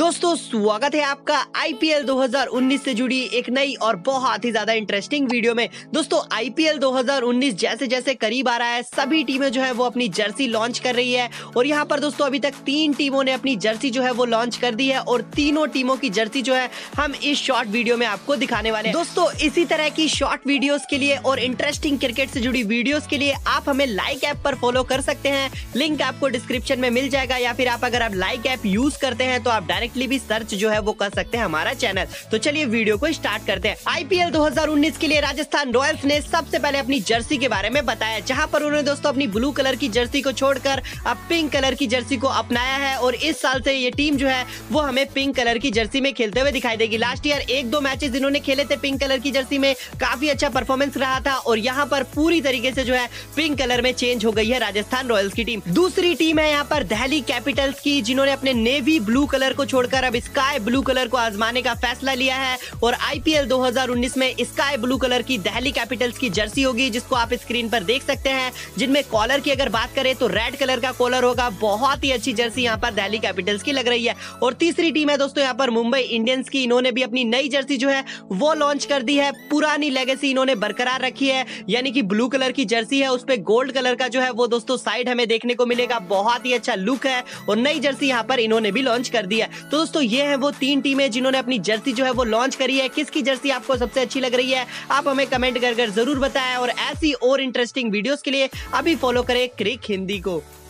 दोस्तों स्वागत है आपका आईपीएल 2019 से जुड़ी एक नई और बहुत ही ज्यादा इंटरेस्टिंग वीडियो में। दोस्तों आईपीएल 2019 जैसे जैसे करीब आ रहा है सभी टीमें जो है वो अपनी जर्सी लॉन्च कर रही है और यहाँ पर दोस्तों अभी तक 3 टीमों ने अपनी जर्सी जो है वो लॉन्च कर दी है और तीनों टीमों की जर्सी जो है हम इस शॉर्ट वीडियो में आपको दिखाने वाले हैं। दोस्तों इसी तरह की शॉर्ट वीडियोस के लिए और इंटरेस्टिंग क्रिकेट से जुड़ी वीडियोस के लिए आप हमें लाइक ऐप पर फॉलो कर सकते हैं, लिंक आपको डिस्क्रिप्शन में मिल जाएगा, या फिर अगर आप लाइक ऐप यूज करते हैं तो आप डायरेक्टली भी सर्च जो है वो कर सकते हैं हमारा चैनल। तो चलिए वीडियो को स्टार्ट करते हैं। आईपीएल 2019 के लिए राजस्थान रॉयल्स ने सबसे पहले अपनी जर्सी के बारे में बताया, जहां पर उन्होंने दोस्तों अपनी ब्लू कलर की जर्सी को छोड़कर अब पिंक कलर की जर्सी को अपनाया है और इस साल से ये टीम जो है वो हमें पिंक कलर की जर्सी में खेलते हुए दिखाई देगी। लास्ट ईयर 1-2 मैचेस इन्होंने खेले थे पिंक कलर की जर्सी में, काफी अच्छा परफॉर्मेंस रहा था और यहाँ पर पूरी तरीके से जो है पिंक कलर में चेंज हो गई है राजस्थान रॉयल्स की टीम। दूसरी टीम है यहाँ पर दिल्ली कैपिटल्स की, जिन्होंने अपने नेवी ब्लू कलर को छोड़कर अब स्काई ब्लू कलर को आजमाने का फैसला लिया है और आईपीएल 2019 में स्काई ब्लू कलर की दिल्ली कैपिटल्स की जर्सी होगी, जिसको आप स्क्रीन पर देख सकते हैं। जिनमें कॉलर की अगर बात करें तो रेड कलर का कॉलर होगा, बहुत ही अच्छी जर्सी यहाँ पर दिल्ली कैपिटल्स की लग रही है। और तीसरी टीम है दोस्तों यहाँ पर मुंबई इंडियंस की, इन्होंने भी अपनी नई जर्सी जो है वो लॉन्च कर दी है। पुरानी लेगेसी इन्होंने बरकरार रखी है, यानी कि ब्लू कलर की जर्सी है उस पे गोल्ड कलर का जो है वो दोस्तों साइड हमें देखने को मिलेगा, बहुत ही अच्छा लुक है और नई जर्सी यहाँ पर इन्होंने भी लॉन्च कर दी है। तो दोस्तों ये है वो 3 टीमें जिन्होंने अपनी जर्सी जो है वो लॉन्च करी है। किसकी जर्सी आपको सबसे अच्छी लग रही है आप हमें कमेंट कर जरूर बताएं और ऐसी और इंटरेस्टिंग वीडियोस के लिए अभी फॉलो करें क्रिक हिंदी को।